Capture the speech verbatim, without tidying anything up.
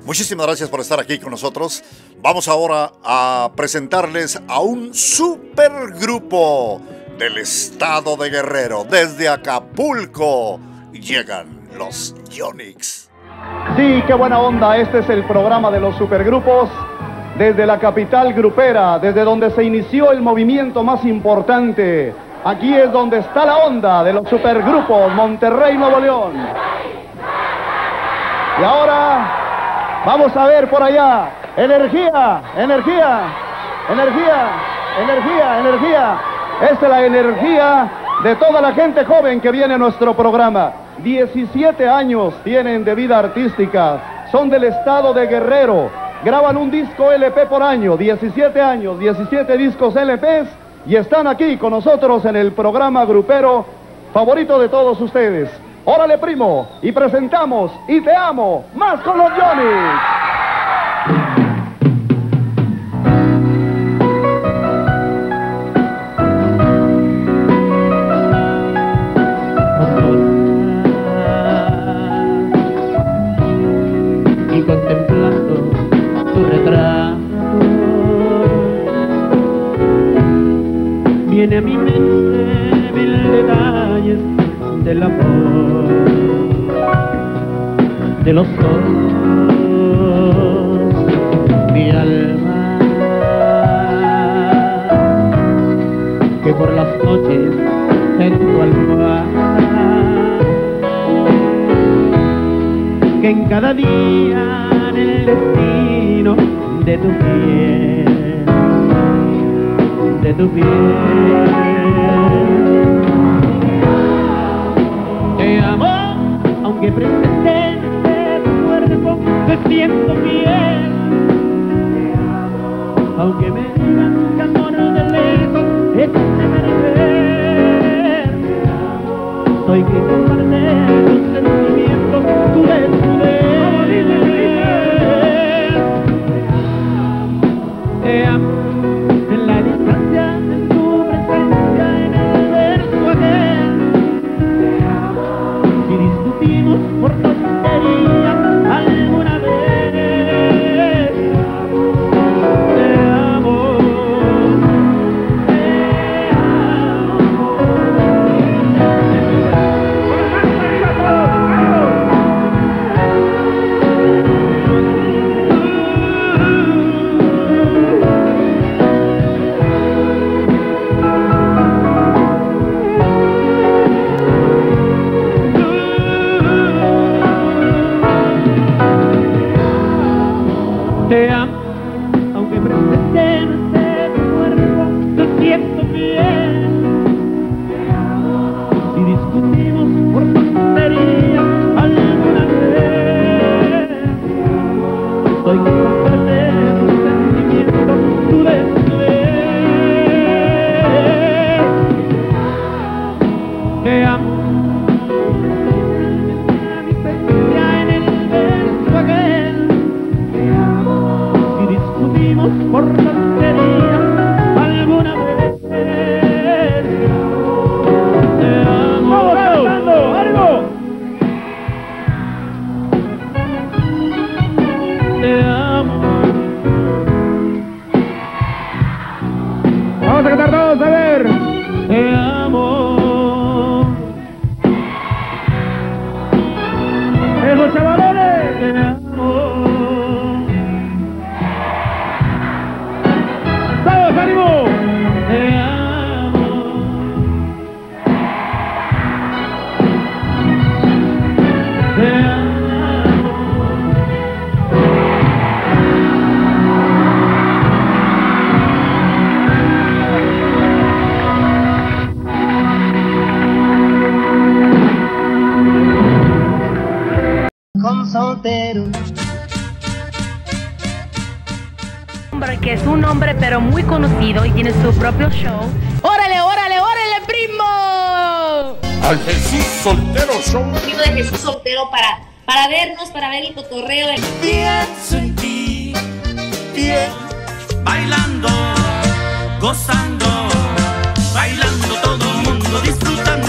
Muchísimas gracias por estar aquí con nosotros. Vamos ahora a presentarles a un supergrupo del estado de Guerrero. Desde Acapulco llegan los Yonix. Sí, qué buena onda. Este es el programa de los supergrupos desde la capital grupera, desde donde se inició el movimiento más importante. Aquí es donde está la onda de los supergrupos, Monterrey, Nuevo León. Y ahora vamos a ver por allá. Energía, energía, energía, energía, energía. Esta es la energía de toda la gente joven que viene a nuestro programa. diecisiete años tienen de vida artística, son del estado de Guerrero, graban un disco L P por año, diecisiete años, diecisiete discos L Ps, y están aquí con nosotros en el programa grupero favorito de todos ustedes. Órale, primo, y presentamos Y Te Amo, más con los Yonix. Contemplando tu retrato, viene a mi mente mil detalles del amor, de los ojos, mi alma, que por las noches en tu almohada, que en cada día en el destino de tu piel, de tu piel. Te amo, aunque presente tu cuerpo, te siento fiel. Aunque me digan que amor de lejos es de ver, soy que comparte tus sentimientos, tu desnudez. Te amo en la distancia, en tu presencia, en el verso aquel. Si discutimos por tonterías alguna vez, te amo, te amo. Te amo, aunque presente tu cuerpo, te siento bien. Si discutimos por tonterías alguna vez, soy capaz de tus sentimientos, tu desnudez. Te amo. Por tontería alguna vez, te amo. ¡Vamos cantando! ¡Algo! Te amo. Vamos a cantar todos, a ver. Te amo. Esos chavalones. Te amo. ¡Ánimo! Te amo. Te amo. Con soltero. Que es un hombre pero muy conocido y tiene su propio show. ¡Órale, órale, órale, primo! Al Jesús Soltero Show. Primo de Jesús Soltero para, para vernos, para ver el cotorreo. De... Pienso en ti, bien, bailando, gozando, bailando todo el mundo, disfrutando.